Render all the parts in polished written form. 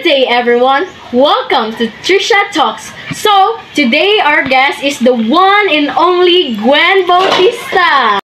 day, everyone. Welcome to Trisha Talks. So, today our guest is the one and only Gwen Bautista.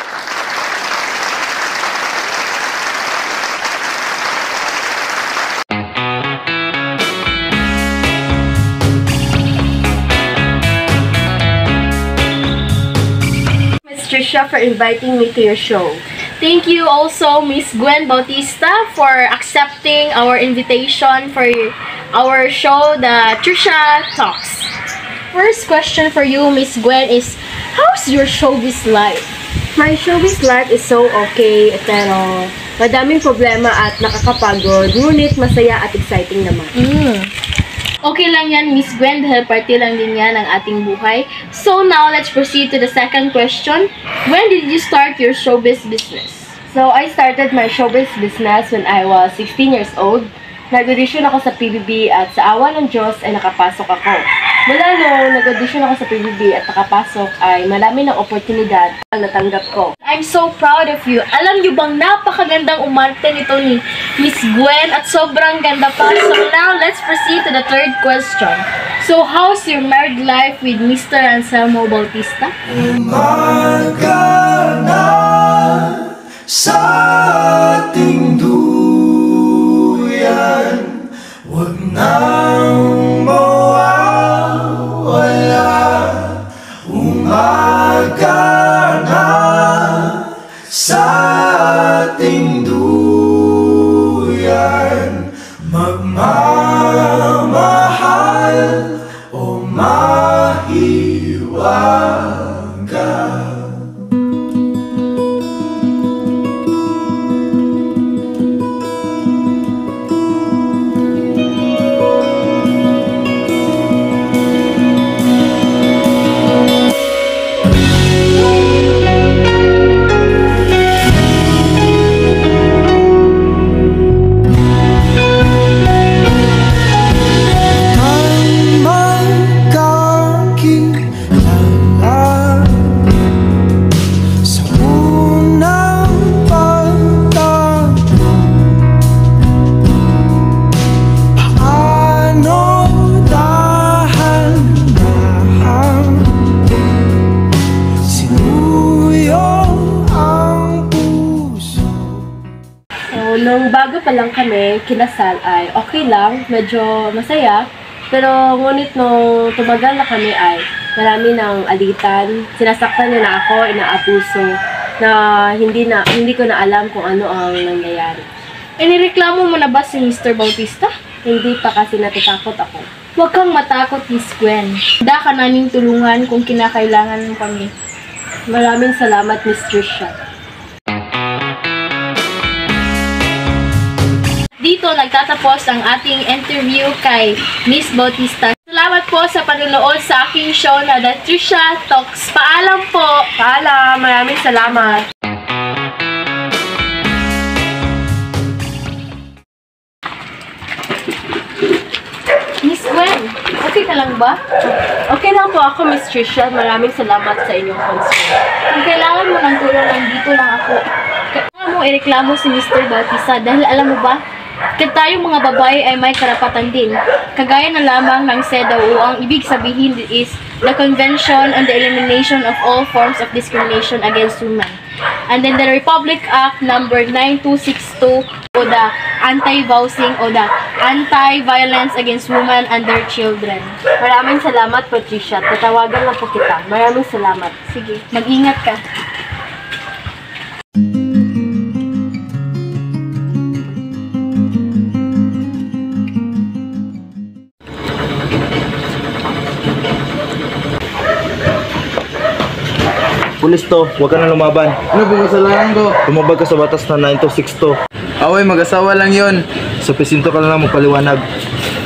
Ms. Trisha, for inviting me to your show. Thank you also, Miss Gwen Bautista, for accepting our invitation for our show, the Trisha Talks. First question for you, Miss Gwen, is how's your showbiz life? My showbiz life is so okay, pero madaming problema at nakakapagod, ngunit masaya at exciting naman. Okay lang yan, Miss Gwen, dahil parte lang din yan ng ating buhay. So now, let's proceed to the second question. When did you start your showbiz business? So, I started my showbiz business when I was 16 years old. Nag-audition ako sa PBB at sa awa ng Diyos ay nakapasok ako. Mula noong nag-audition ako sa PBB at nakapasok ay marami ng oportunidad ang natanggap ko. I'm so proud of you. Alam niyo bang napakagandang umarte nito ni Miss Gwen at sobrang ganda pa. So now, let's proceed to the third question. So, how's your married life with Mr. Anselmo Bautista? Umaga na sa ating duyan, huwag nang mawawala. Umaga na sa ating duyan, magmamahal o mahiwaga. Nung bago pa lang kami kinasal ay okay lang, medyo masaya. Pero ngunit nung tumagal na kami ay marami ng alitan. Sinasaktan niya na ako, inaabuso na hindi ko na alam kung ano ang nangyayari. Inireklamo mo na ba si Mr. Bautista? Hindi pa kasi natatakot ako. Huwag kang matakot, Miss Gwen. Handa ka naming tulungan kung kinakailangan mo kami. Maraming salamat, Miss Trisha. Dito nagtatapos ang ating interview kay Miss Bautista. Salamat po sa panonood sa aking show na The Trisha Talks. Paalam po! Paalam! Maraming salamat! Miss Gwen, okay ka lang ba? Okay lang po ako, Miss Trisha. Maraming salamat sa inyong concern. Kung kailangan mo ng tulong, nandito lang ako. Kailangan mo ireklamo si Mr. Bautista dahil alam mo ba, tayong mga babae ay may karapatan din. Kagaya na lamang ng CEDAW, ang ibig sabihin is the Convention on the Elimination of All Forms of Discrimination Against Women. And then the Republic Act number 9262 o the Anti-Vousing o the Anti-Violence Against Women and Their Children. Maraming salamat, Patricia. Tatawagan lang po kita. Maraming salamat. Sige, mag-ingat ka. Pulis to, huwag ka na lumaban. Ano ba kasalanan ko? Lumabag ka sa batas na 9262. Away, mag-asawa lang yon. Sa presinto ka na lang magpaliwanag.